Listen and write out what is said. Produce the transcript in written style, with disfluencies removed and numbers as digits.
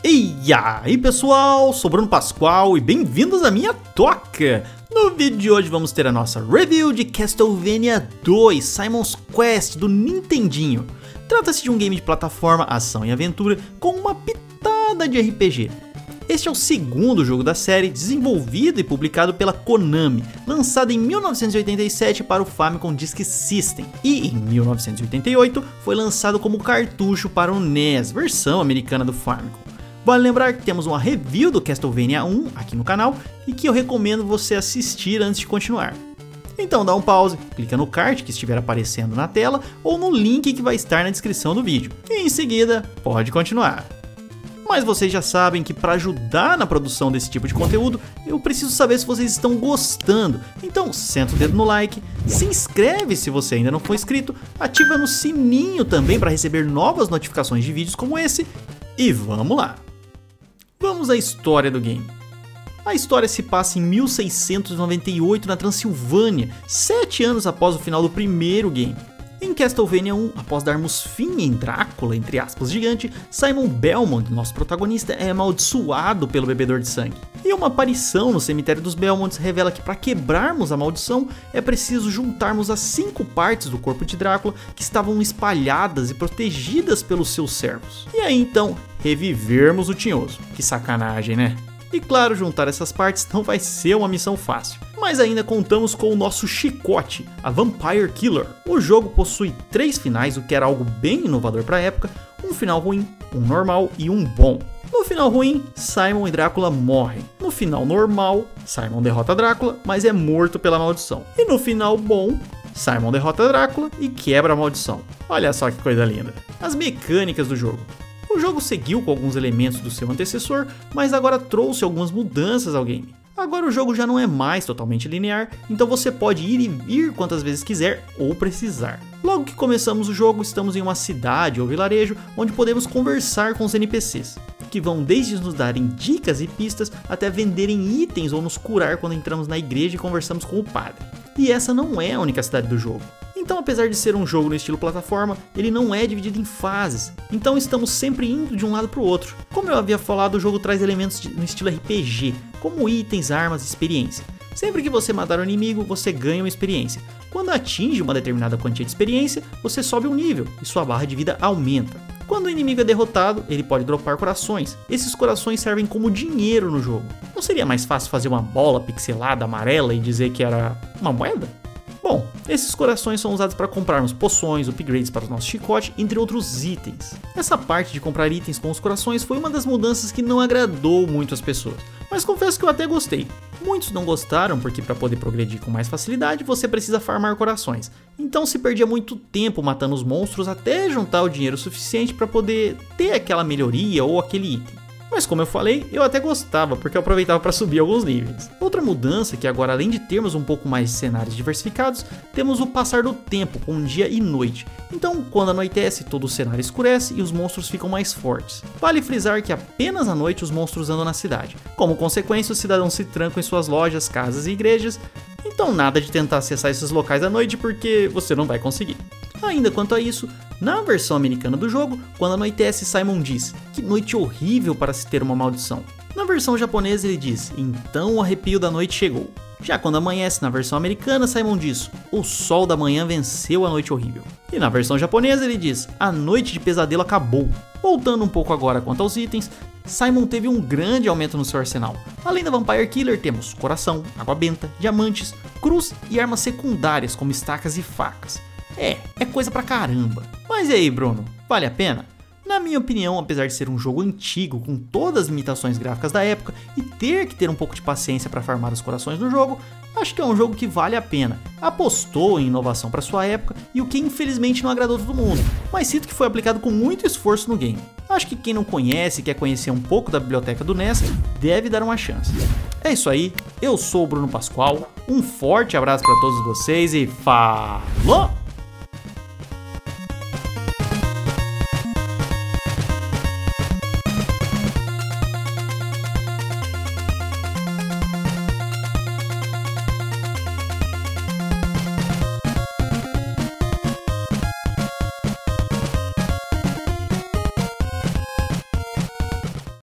E aí pessoal, sou Bruno Pascoal e bem-vindos à minha toca! No vídeo de hoje vamos ter a nossa review de Castlevania 2 Simon's Quest do Nintendinho. Trata-se de um game de plataforma, ação e aventura com uma pitada de RPG. Este é o segundo jogo da série, desenvolvido e publicado pela Konami, lançado em 1987 para o Famicom Disk System, e em 1988 foi lançado como cartucho para o NES, versão americana do Famicom. Vale lembrar que temos uma review do Castlevania 1 aqui no canal e que eu recomendo você assistir antes de continuar. Então dá um pause, clica no card que estiver aparecendo na tela ou no link que vai estar na descrição do vídeo, e em seguida pode continuar. Mas vocês já sabem que para ajudar na produção desse tipo de conteúdo, eu preciso saber se vocês estão gostando. Então senta o dedo no like, se inscreve se você ainda não for inscrito, ativa no sininho também para receber novas notificações de vídeos como esse, e vamos lá! Vamos à história do game. A história se passa em 1698 na Transilvânia, 7 anos após o final do primeiro game. Em Castlevania 1, após darmos fim em Drácula, entre aspas, gigante, Simon Belmont, nosso protagonista, é amaldiçoado pelo bebedor de sangue. E uma aparição no cemitério dos Belmonts revela que para quebrarmos a maldição é preciso juntarmos as 5 partes do corpo de Drácula que estavam espalhadas e protegidas pelos seus servos. E aí então, revivermos o Tinhoso. Que sacanagem, né? E claro, juntar essas partes não vai ser uma missão fácil. Mas ainda contamos com o nosso chicote, a Vampire Killer. O jogo possui 3 finais, o que era algo bem inovador para a época, um final ruim, um normal e um bom. No final ruim, Simon e Drácula morrem. No final normal, Simon derrota Drácula, mas é morto pela maldição. E no final bom, Simon derrota Drácula e quebra a maldição. Olha só que coisa linda. As mecânicas do jogo. O jogo seguiu com alguns elementos do seu antecessor, mas agora trouxe algumas mudanças ao game. Agora o jogo já não é mais totalmente linear, então você pode ir e vir quantas vezes quiser ou precisar. Logo que começamos o jogo, estamos em uma cidade ou vilarejo onde podemos conversar com os NPCs, que vão desde nos darem dicas e pistas até venderem itens ou nos curar quando entramos na igreja e conversamos com o padre. E essa não é a única cidade do jogo. Então, apesar de ser um jogo no estilo plataforma, ele não é dividido em fases, então estamos sempre indo de um lado para o outro. Como eu havia falado, o jogo traz elementos no estilo RPG, como itens, armas e experiência. Sempre que você matar um inimigo, você ganha uma experiência. Quando atinge uma determinada quantia de experiência, você sobe um nível e sua barra de vida aumenta. Quando o inimigo é derrotado, ele pode dropar corações. Esses corações servem como dinheiro no jogo. Não seria mais fácil fazer uma bola pixelada amarela e dizer que era uma moeda? Bom, esses corações são usados para comprarmos poções, upgrades para o nosso chicote, entre outros itens. Essa parte de comprar itens com os corações foi uma das mudanças que não agradou muito as pessoas, mas confesso que eu até gostei. Muitos não gostaram porque para poder progredir com mais facilidade você precisa farmar corações, então se perdia muito tempo matando os monstros até juntar o dinheiro suficiente para poder ter aquela melhoria ou aquele item. Mas como eu falei, eu até gostava, porque eu aproveitava para subir alguns níveis. Outra mudança é que agora, além de termos um pouco mais de cenários diversificados, temos o passar do tempo com dia e noite. Então, quando anoitece, todo o cenário escurece e os monstros ficam mais fortes. Vale frisar que apenas à noite os monstros andam na cidade. Como consequência, os cidadãos se trancam em suas lojas, casas e igrejas. Então nada de tentar acessar esses locais à noite, porque você não vai conseguir. Ainda quanto a isso, na versão americana do jogo, quando anoitece, Simon diz: "Que noite horrível para se ter uma maldição." Na versão japonesa ele diz: "Então o arrepio da noite chegou." Já quando amanhece na versão americana, Simon diz: "O sol da manhã venceu a noite horrível." E na versão japonesa ele diz: "A noite de pesadelo acabou." Voltando um pouco agora quanto aos itens, Simon teve um grande aumento no seu arsenal. Além da Vampire Killer, temos coração, água benta, diamantes, cruz e armas secundárias como estacas e facas. É coisa pra caramba. Mas e aí, Bruno, vale a pena? Na minha opinião, apesar de ser um jogo antigo, com todas as limitações gráficas da época e ter que ter um pouco de paciência para farmar os corações do jogo, acho que é um jogo que vale a pena. Apostou em inovação para sua época e o que infelizmente não agradou todo mundo, mas sinto que foi aplicado com muito esforço no game. Acho que quem não conhece e quer conhecer um pouco da biblioteca do NES deve dar uma chance. É isso aí, eu sou o Bruno Pascoal, um forte abraço para todos vocês e falou!